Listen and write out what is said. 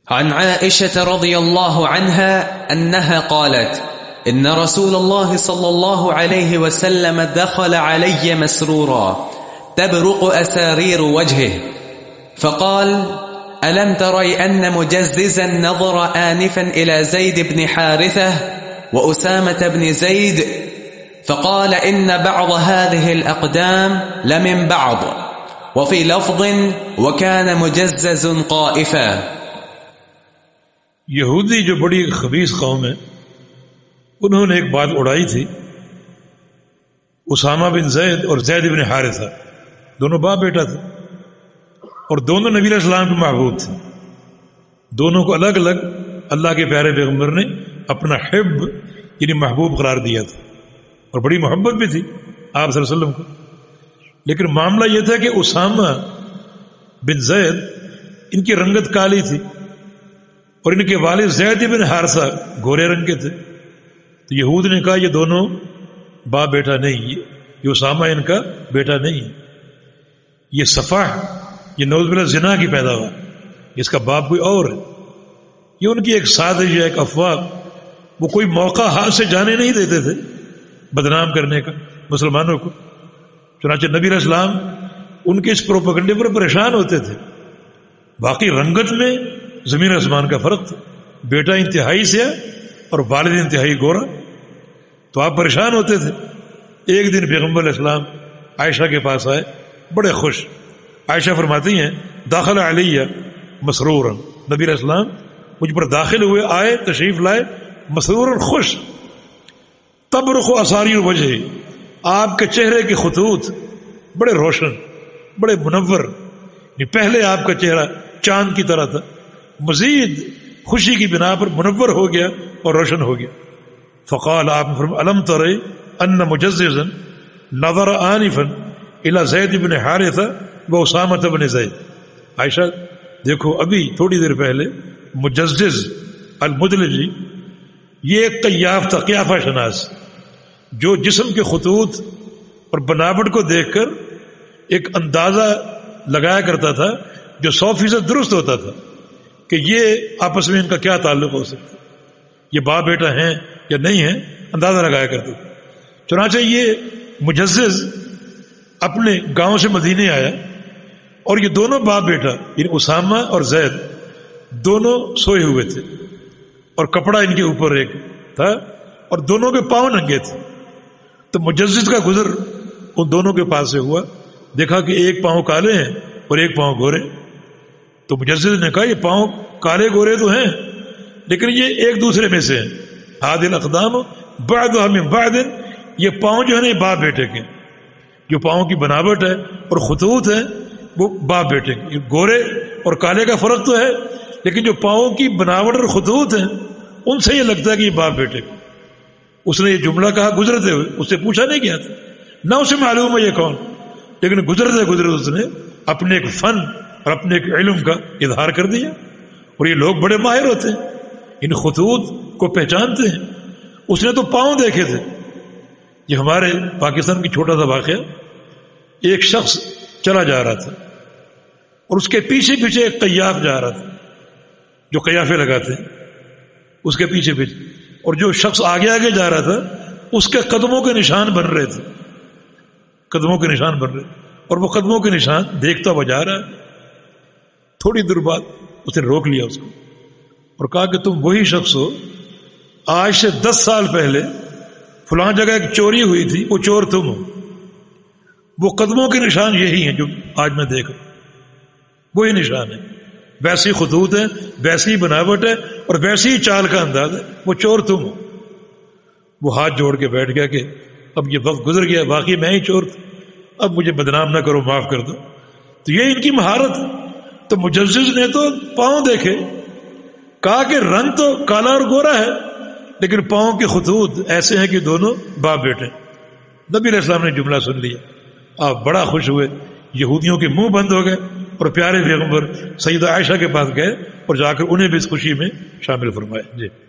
عن عائشة رضي الله عنها أنها قالت إن رسول الله صلى الله عليه وسلم دخل علي مسرورا تبرق أسارير وجهه فقال ألم تري أن مجززا نظر آنفا إلى زيد بن حارثة وأسامة بن زيد فقال إن بعض هذه الأقدام لمن بعض وفي لفظ وكان مجزز قائفا. یہودی جو بڑی خبیث قوم ہے انہوں نے ایک بات اڑائی تھی. اسامہ بن زید اور زید بن حارثہ دونوں باپ بیٹا تھے اور دونوں نبی علیہ السلام کے محبوب تھے. دونوں کو الگ الگ اللہ کے پیارے پیغمبر نے اپنا حب یعنی محبوب قرار دیا تھا اور بڑی محبت بھی تھی آپ صلی اللہ علیہ وسلم کو. لیکن معاملہ یہ تھا کہ اسامہ بن زید ان کی رنگت کالی تھی اور ان کے والد زید بن حارثہ گورے رنگ کے تھے. تو یہود نے کہا یہ دونوں باپ بیٹا نہیں، یہ اسامہ ان کا بیٹا نہیں، یہ صفح یہ نعوذ باللہ زنا کی پیدا ہوا، اس کا باپ کوئی اور ہے. یہ ان کی ایک سازش ہے، ایک افواہ. وہ کوئی موقع ہاتھ سے جانے نہیں دیتے تھے بدنام کرنے کا مسلمانوں کو. چنانچہ نبی علیہ السلام ان کے اس پروپیگنڈے پر پریشان ہوتے تھے. باقی رنگت میں زمین آسمان کا فرق تھا، بیٹا انتہائی سیاہ اور والد انتہائی گورا، تو آپ پریشان ہوتے تھے. ایک دن پیغمبر علیہ السلام عائشہ کے پاس آئے بڑے خوش. عائشہ فرماتی ہیں داخل علیہ مسرورا، نبی علیہ السلام مجھ پر داخل ہوئے، آئے تشریف لائے مسرورا خوش. تبرق اساریر وجہ، آپ کے چہرے کے خطوط بڑے روشن بڑے منور. پہلے آپ کا چہرہ چاند کی طرح تھا، مزید خوشی کی بنا پر منور ہو گیا اور روشن ہو گیا. فقال آپ نے فرمایا الم ترى ان مجززا نظر آنفا الى زید بن حارثہ و اسامہ بن زید. عائشہ دیکھو ابھی تھوڑی دیر پہلے مجزز المدلجی یہ ایک قیاف تھا، قیافہ شناس، جو جسم کے خطوط اور بناوٹ کو دیکھ کر ایک اندازہ لگایا کرتا تھا جو 100% درست ہوتا تھا کہ یہ آپس میں ان کا کیا تعلق ہو سکتا ہے، یہ باپ بیٹا ہیں یا نہیں ہیں، اندازہ لگایا کرتے تھے. چنانچہ یہ مجزز اپنے گاؤں سے مدینے آیا اور یہ دونوں باپ بیٹا یعنی اسامہ اور زید دونوں سوئے ہوئے تھے اور کپڑا ان کے اوپر ایک تھا اور دونوں کے پاؤں ننگے تھے. تو مجزز کا گزر ان دونوں کے پاس سے ہوا، دیکھا کہ ایک پاؤں کالے ہیں اور ایک پاؤں گورے. تو مجزز نے کہا یہ پاؤں کالے گورے تو ہیں لیکن یہ ایک دوسرے میں سے ہیں. هذه الاقدام بعضها من بعض، یہ پاؤں جو ہے نا یہ باپ بیٹے کے، جو پاؤں کی بناوٹ ہے اور خطوط ہے وہ باپ بیٹے کے. یہ گورے اور کالے کا فرق تو ہے لیکن جو پاؤں کی بناوٹ اور خطوط ہیں ان سے یہ لگتا ہے کہ یہ باپ بیٹے کے. اس نے یہ جملہ کہا گزرتے ہوئے، اس سے پوچھا نہیں گیا تھا، نہ اسے معلوم ہے یہ کون، لیکن گزرتے گزرتے اس نے اپنے ایک فن اور اپنے ایک علم کا اظہار کر دیا. اور یہ لوگ بڑے ماہر ہوتے ہیں، ان خطوط کو پہچانتے ہیں. اس نے تو پاؤں دیکھے تھے. یہ ہمارے پاکستان کی چھوٹا سا واقعہ، ایک شخص چلا جا رہا تھا اور اس کے پیچھے پیچھے ایک قیاف جا رہا تھا جو قیافے لگاتے ہیں، اس کے پیچھے پیچھے، اور جو شخص آگے آگے جا رہا تھا اس کے قدموں کے نشان بن رہے تھے، قدموں کے نشان بن رہے تھے اور وہ قدموں کے نشان دیکھتا ہوا جا رہا ہے. تھوڑی دیر بعد اس نے روک لیا اس کو اور کہا کہ تم وہی شخص ہو، آج سے 10 سال پہلے فلاں جگہ ایک چوری ہوئی تھی، وہ چور تم ہو. وہ قدموں کے نشان یہی ہیں جو آج میں دیکھ رہا ہوں، وہی نشان ہے، ویسی خطوط ہے، ویسی بناوٹ ہے اور ویسی ہی چال کا انداز ہے، وہ چور تم ہو. وہ ہاتھ جوڑ کے بیٹھ گیا کہ اب یہ وقت گزر گیا، واقعی میں ہی چور تھا، اب مجھے بدنام نہ کرو، معاف کر دو. تو یہ ان کی مہارت. تو مجزز نے تو پاؤں دیکھے، کہا کہ رنگ تو کالا اور گورا ہے لیکن پاؤں کے خطوط ایسے ہیں کہ دونوں باپ بیٹے. نبی علیہ السلام نے جملہ سن لیا، آپ بڑا خوش ہوئے، یہودیوں کے منہ بند ہو گئے اور پیارے پیغمبر سیدہ عائشہ کے پاس گئے اور جا کر انہیں بھی اس خوشی میں شامل فرمائے. جی.